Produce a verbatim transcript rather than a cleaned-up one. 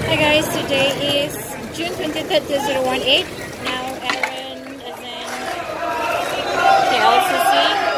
Hi guys, today is June twenty-third, two thousand eighteen. Now Aaron is in K L C C.